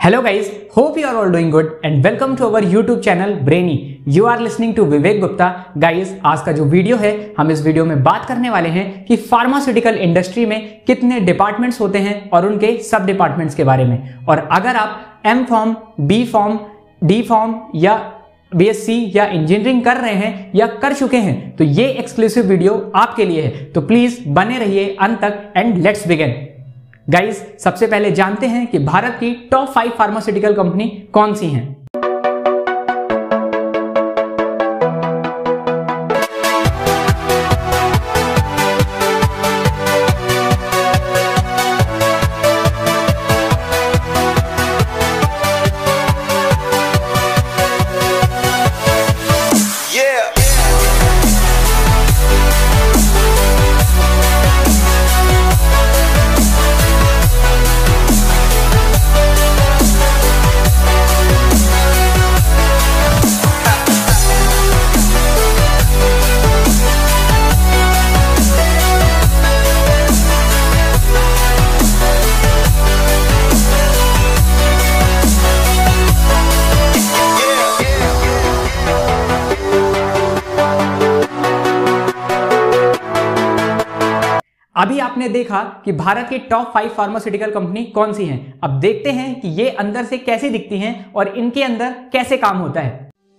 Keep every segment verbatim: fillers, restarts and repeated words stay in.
Hello guys, hope you are all doing good and welcome to our YouTube channel Brainy. You are listening to Vivek Gupta. Guys, आज का जो video है हम इस video में बात करने वाले हैं कि फार्मास्यूटिकल इंडस्ट्री में कितने डिपार्टमेंट्स होते हैं और उनके सब डिपार्टमेंट्स के बारे में। और अगर आप M pharm, B pharm, D pharm या बीएससी या इंजीनियरिंग कर रहे हैं या कर चुके हैं तो ये एक्सक्लूसिव वीडियो आपके लिए है, तो प्लीज बने रहिए अंत तक एंड लेट्स बिगिन। गाइस, सबसे पहले जानते हैं कि भारत की टॉप फाइव फार्मास्यूटिकल कंपनी कौन सी हैं। अभी आपने देखा कि भारत की टॉप फाइव फार्मास्यूटिकल कंपनी कौन सी हैं। अब देखते हैं कि ये अंदर से कैसी दिखती हैं और इनके अंदर कैसे काम होता है।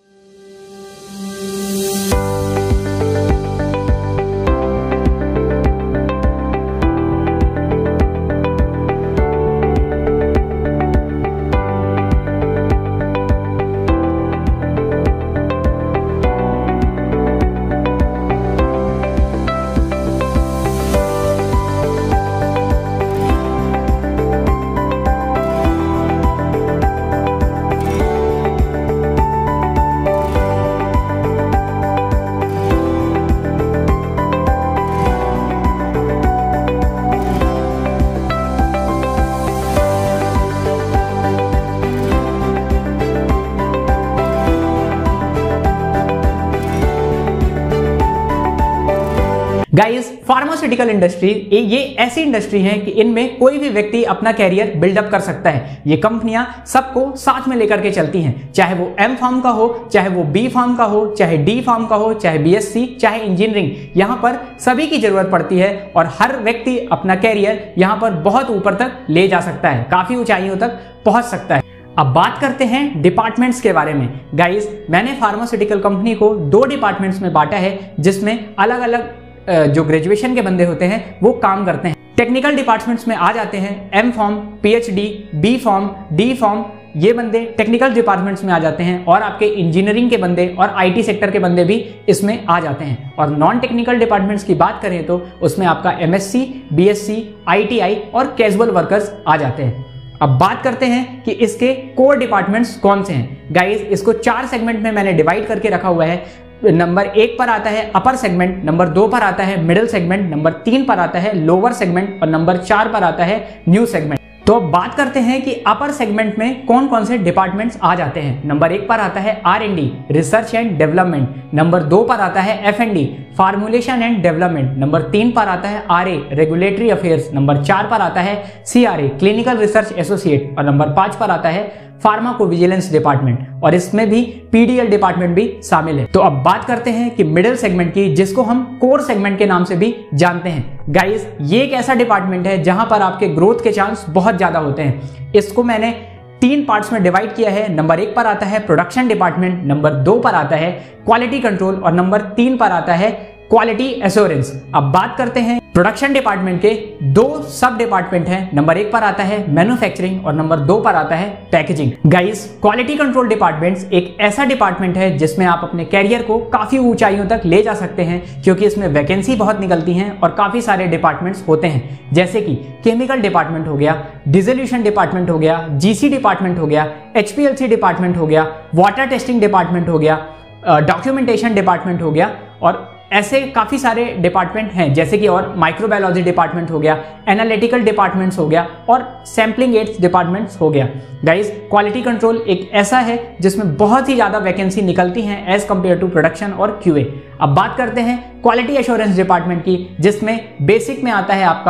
गाइस, फार्मास्यूटिकल इंडस्ट्री ये ऐसी इंडस्ट्री है कि इनमें कोई भी व्यक्ति अपना कैरियर बिल्डअप कर सकता है। ये कंपनियां सबको साथ में लेकर के चलती हैं, चाहे वो एम फार्म का हो, चाहे वो बी फार्म का हो, चाहे डी फार्म का हो, चाहे बीएससी, चाहे इंजीनियरिंग। यहाँ पर सभी की जरूरत पड़ती है और हर व्यक्ति अपना कैरियर यहाँ पर बहुत ऊपर तक ले जा सकता है, काफी ऊंचाइयों तक पहुंच सकता है। अब बात करते हैं डिपार्टमेंट्स के बारे में। गाइस, मैंने फार्मास्यूटिकल कंपनी को दो डिपार्टमेंट्स में बांटा है जिसमें अलग अलग जो ग्रेजुएशन के बंदे होते हैं वो काम करते हैं। टेक्निकल डिपार्टमेंट्स में आ जाते हैं M pharm, PhD, B pharm, D pharm, ये बंदे टेक्निकल डिपार्टमेंट्स में आ जाते हैं। और आपके इंजीनियरिंग के बंदे और आईटी सेक्टर के बंदे भी इसमें आ जाते हैं। और नॉन टेक्निकल डिपार्टमेंट्स की बात करें तो उसमें आपका एमएससी, बीएससी, आईटीआई और कैजुअल वर्कर्स आ जाते हैं। अब बात करते हैं कि इसके कोर डिपार्टमेंट्स कौन से हैं। गाइस, इसको चार सेगमेंट में मैंने डिवाइड करके रखा हुआ है। नंबर एक पर आता है अपर सेगमेंट, नंबर दो पर आता है मिडिल सेगमेंट, नंबर तीन पर आता है लोअर सेगमेंट और नंबर चार पर आता है न्यू सेगमेंट। तो अब बात करते हैं कि अपर सेगमेंट में कौन कौन से डिपार्टमेंट्स आ जाते हैं। नंबर एक पर आता है R and D, research and development. Number दो पर आता है F and D, formulation and development. Number तीन पर आता है R A, regulatory affairs. Number चार पर आता है C R A, clinical research associate. और नंबर पांच पर आता है फार्माकोविजिलेंस डिपार्टमेंट, और इसमें भी पीडीएल डिपार्टमेंट भी शामिल है। तो अब बात करते हैं कि मिडिल सेगमेंट की, जिसको हम कोर सेगमेंट के नाम से भी जानते हैं। गाइस, ये एक ऐसा डिपार्टमेंट है जहां पर आपके ग्रोथ के चांस बहुत ज्यादा होते हैं। इसको मैंने तीन पार्ट्स में डिवाइड किया है। नंबर एक पर आता है प्रोडक्शन डिपार्टमेंट, नंबर दो पर आता है क्वालिटी कंट्रोल और नंबर तीन पर आता है क्वालिटी एश्योरेंस। अब बात करते हैं प्रोडक्शन डिपार्टमेंट के दो सब डिपार्टमेंट हैं। नंबर एक पर आता है मैन्युफैक्चरिंग और नंबर दो पर आता है packaging. Guys, quality control departments एक ऐसा डिपार्टमेंट है जिसमें आप अपने कैरियर को काफी ऊंचाइयों तक ले जा सकते हैं, क्योंकि इसमें वैकेंसी बहुत निकलती हैं और काफी सारे डिपार्टमेंट्स होते हैं, जैसे कि केमिकल डिपार्टमेंट हो गया, डिसोल्यूशन डिपार्टमेंट हो गया, जीसी डिपार्टमेंट हो गया, एचपीएलसी डिपार्टमेंट हो गया, वाटर टेस्टिंग डिपार्टमेंट हो गया, डॉक्यूमेंटेशन डिपार्टमेंट हो गया, और ऐसे काफी सारे डिपार्टमेंट हैं, जैसे कि और माइक्रोबायोलॉजी डिपार्टमेंट हो गया, एनालिटिकल डिपार्टमेंट्स हो गया और सैम्पलिंग एड्स डिपार्टमेंट्स हो गया। गाइस, क्वालिटी कंट्रोल एक ऐसा है जिसमें बहुत ही ज्यादा वैकेंसी निकलती हैं एज कंपेयर टू प्रोडक्शन और क्यूए। अब बात करते हैं क्वालिटी एश्योरेंस डिपार्टमेंट की, जिसमें बेसिक में आता है आपका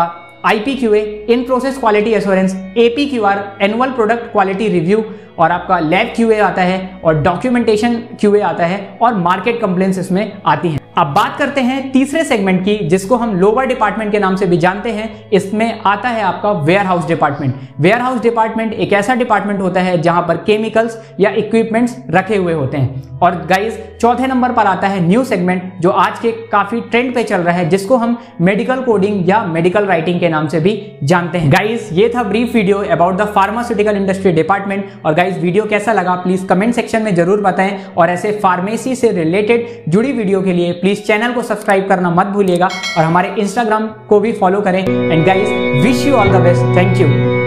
IPQA, in process quality assurance, APQR, annual product quality review, और आपका लैब क्यूए आता है, और डॉक्यूमेंटेशन क्यूए आता है, और मार्केट कंप्लेंट्स इसमें आती हैं। अब बात करते हैं तीसरे सेगमेंट की, जिसको हम लोअर डिपार्टमेंट के नाम से भी जानते हैं। इसमें आता है आपका warehouse department. Warehouse department एक ऐसा डिपार्टमेंट होता है जहां पर केमिकल्स या इक्विपमेंट्स रखे हुए होते हैं। और गाइस चौथे नंबर पर आता है न्यू सेगमेंट, जो आज के काफी ट्रेंड पे चल रहा है, जिसको हम मेडिकल कोडिंग या मेडिकल राइटिंग के नाम से भी जानते हैं। गाइस ये था brief video about the pharmaceutical industry department. और गाइस वीडियो कैसा लगा प्लीज कमेंट सेक्शन में जरूर बताएं, और ऐसे फार्मेसी से रिलेटेड जुड़ी वीडियो के लिए प्लीज चैनल को सब्सक्राइब करना मत भूलिएगा, और हमारे इंस्टाग्राम को भी फॉलो करें। And guys wish you all the best, thank you.